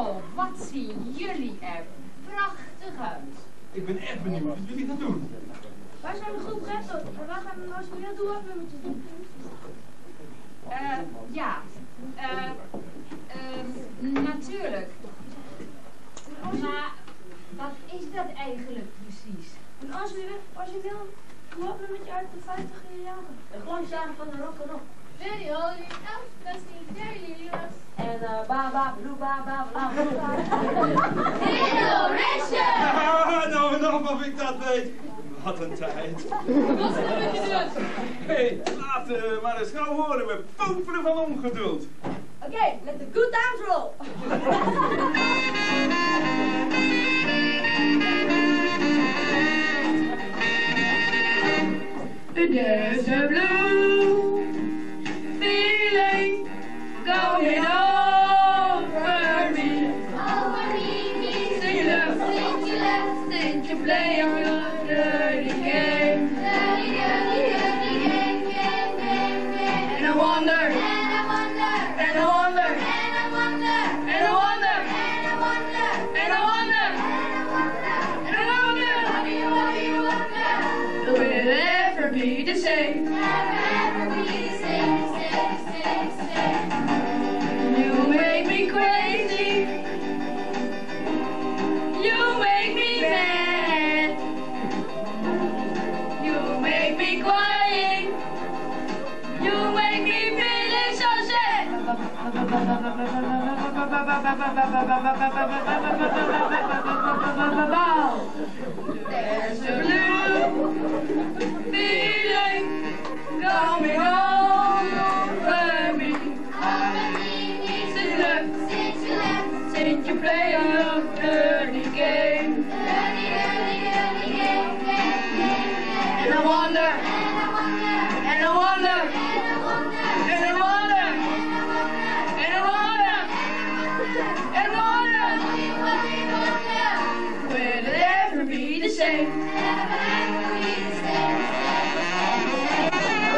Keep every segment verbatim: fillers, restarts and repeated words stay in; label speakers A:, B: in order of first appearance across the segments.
A: Zo, wat zien jullie er prachtig uit.
B: Ik ben echt benieuwd wat jullie gaan doen.
C: Waar zijn de groep recht op? En waar gaan we nou zo'n heel doelafnummertje doen?
A: Uh, ja, uh, uh, natuurlijk. Maar wat is dat eigenlijk precies?
C: Een origineel doelafnummertje uit de vijftiger jaren.
D: De grondzaken van de rock and roll.
C: Very holy, outcasting, very lilies.
D: En uh, ba ba bloe ba ba bla bla bla.
B: Ah, nou en of ik dat weet. Wat een tijd.
C: Wat is er met je doen?
B: Hé, hey, laten we maar eens gauw horen. We popelen van ongeduld.
D: Oké, okay, let the good times roll.
E: There's a blue feeling going over me.
C: Over me, me.
E: Since you left,
C: Since you left,
E: since you play your dirty game.
C: dirty, dirty, dirty game, game, game, game.
E: And I wonder,
C: And I wonder,
E: and I wonder,
C: and I wonder,
E: and I wonder,
C: and I wonder,
E: and I wonder,
C: and I wonder,
E: and I wonder,
C: what do you, what do you wonder?
E: will it ever be the same?
C: Never ever be the same, same, same, same.
E: You make me crazy. You make me mad. You make me crying. You make me feeling so sad. There's a blue feeling coming over me.
C: Over me, me.
E: Since you left,
C: Since you left,
E: since you play your dirty game.
C: dirty, dirty, dirty game, game, game, game.
E: And I wonder,
C: And I wonder,
E: and I wonder,
C: and I wonder,
E: and I wonder,
C: and I wonder,
E: and I wonder, and I
C: what do you, what do you wonder?
E: wonder, will it ever be the same?
C: Never ever be the same, same,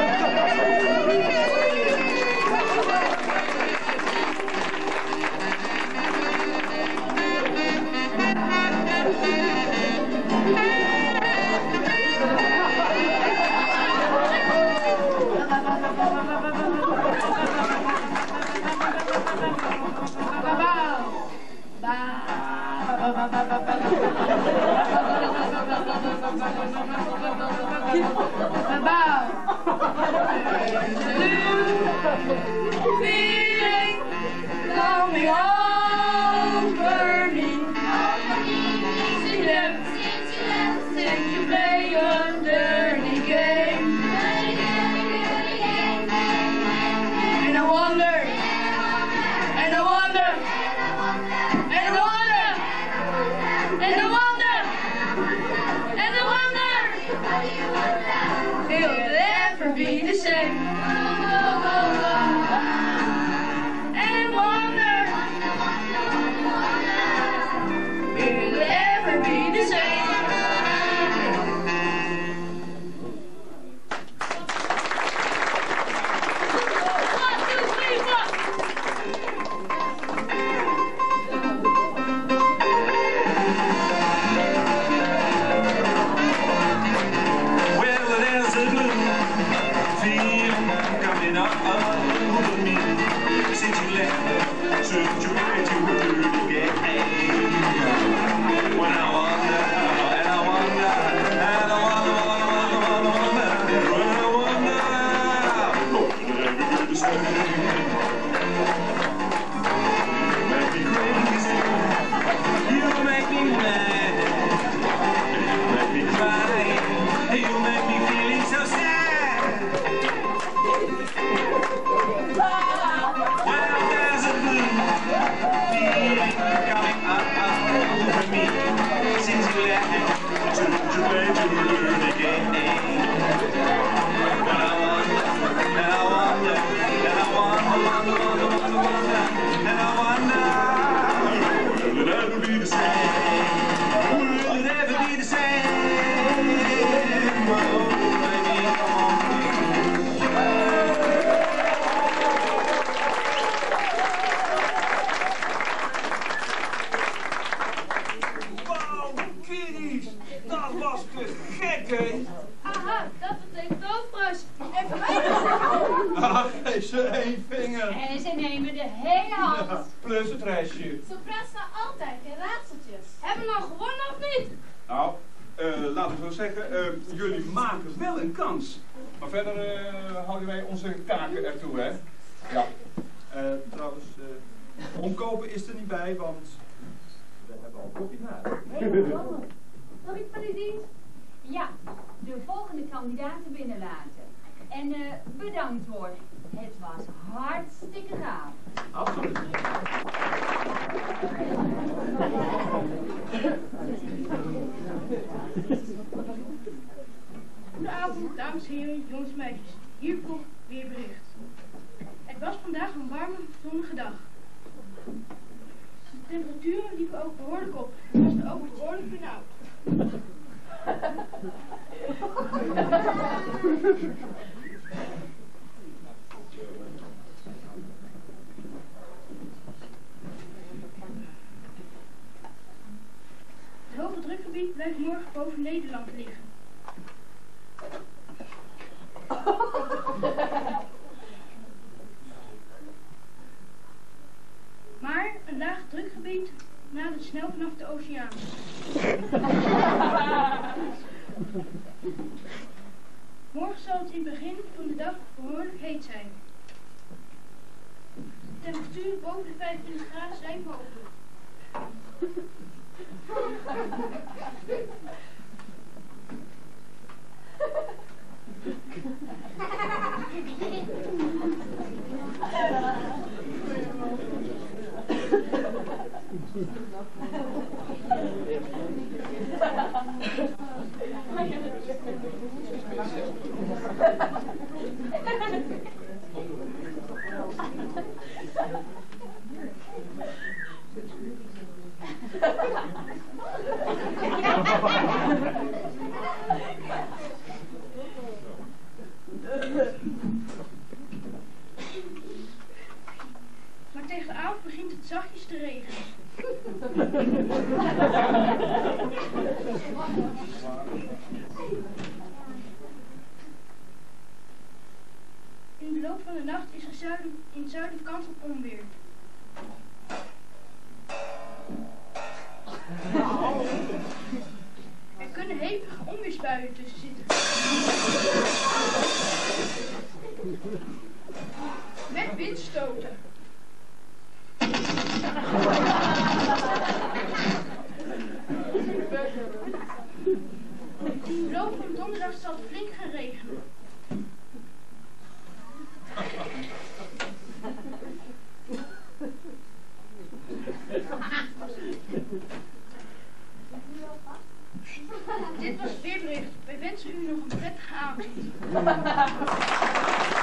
E: Feeling coming over me.
C: Over me, me.
E: Since you left,
C: Since you left,
E: since you play your dirty game.
C: dirty, dirty, dirty game, game, game, game.
E: And I wonder,
C: And I wonder,
E: and I wonder,
C: and I wonder,
E: and I wonder,
C: and I wonder,
E: and I wonder,
C: what do you wonder?
E: will it ever be the same? And I wonder, will it ever be the same? One, two, three, four.
B: Well, there's a blue feeling coming up over me. Since you left, since you played your dirty game. When I wonder, and I wonder, and I wonder, wonder, wonder, wonder, when I wonder, oh, will it ever be the same? You make me crazy, you make me mad, you make me cry, you make me feeling so sad. Well, there's a blue feeling coming up, up over me. Since you left, since you played your dirty game. And I wonder, and I wonder, and I wonder, wonder, wonder, wonder, wonder, and I wonder, will it ever be the same? Will it ever be the same? Oh, baby, come on.
A: me de hele hand.
F: Plus het restje.
C: Zo praat ze altijd in raadseltjes.
A: Hebben we nou gewonnen of niet?
F: Nou, uh, laten we zo zeggen, uh, jullie maken wel een kans. Maar verder uh, houden wij onze kaken ertoe, hè? Ja. Uh, trouwens, uh, omkopen is er niet bij, want we hebben al kopje na.
D: Hé, Ronald. Nog iets van uw dienst?
A: Ja, de volgende kandidaten binnenlaten. En uh, bedankt hoor. Het was hartstikke gaaf.
F: Absoluut.
G: Goedenavond, dames en heren, jongens en meisjes. Hier komt weer bericht. Het was vandaag een warme, zonnige dag. De temperaturen liepen ook behoorlijk op. Het was er ook behoorlijk benauwd. Het hoge drukgebied blijft morgen boven Nederland liggen. Maar een laag drukgebied nadert snel vanaf de oceaan. Morgen zal het in het begin van de dag behoorlijk heet zijn. De temperaturen boven de vijfentwintig graden zijn mogelijk. Maar tegen de avond begint het zachtjes te regenen. In de loop van de nacht is er zuiden, in het zuiden kans op onweer. Er kunnen hevige onweersbuien tussen zitten. Met windstoten. In de loop van donderdag zal het flink gaan regenen. Dit was het weerbericht. Wij wensen u nog een prettige avond.